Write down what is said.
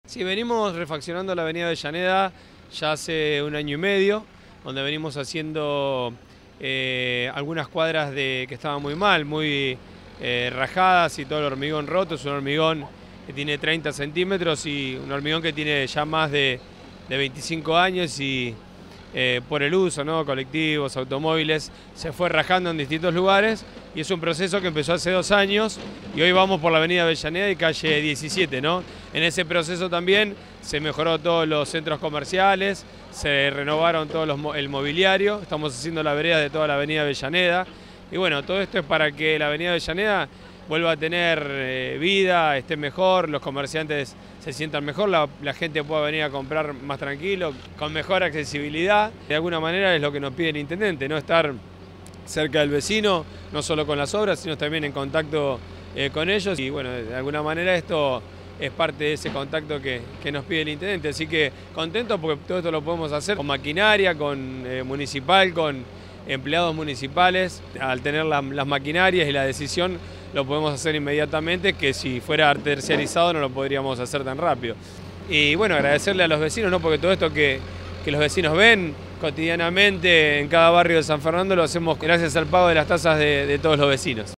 Sí, venimos refaccionando la avenida Avellaneda ya hace 1 año y medio, donde venimos haciendo algunas cuadras que estaban muy mal, muy rajadas y todo el hormigón roto. Es un hormigón que tiene 30 centímetros y un hormigón que tiene ya más de 25 años y por el uso, ¿no? Colectivos, automóviles, se fue rajando en distintos lugares y es un proceso que empezó hace 2 años y hoy vamos por la avenida Avellaneda y calle 17, ¿no? En ese proceso también se mejoró todos los centros comerciales, se renovaron el mobiliario, estamos haciendo la vereda de toda la avenida Avellaneda y bueno, todo esto es para que la avenida Avellaneda vuelva a tener vida, esté mejor, los comerciantes se sientan mejor, la gente pueda venir a comprar más tranquilo, con mejor accesibilidad. De alguna manera es lo que nos pide el intendente, ¿no? Estar cerca del vecino, no solo con las obras, sino también en contacto con ellos. Y bueno, de alguna manera esto es parte de ese contacto que nos pide el intendente. Así que contento porque todo esto lo podemos hacer con maquinaria, con municipal, con empleados municipales. Al tener las maquinarias y la decisión lo podemos hacer inmediatamente, que si fuera terciarizado no lo podríamos hacer tan rápido. Y bueno, agradecerle a los vecinos, ¿no? Porque todo esto que los vecinos ven cotidianamente en cada barrio de San Fernando lo hacemos gracias al pago de las tasas de todos los vecinos.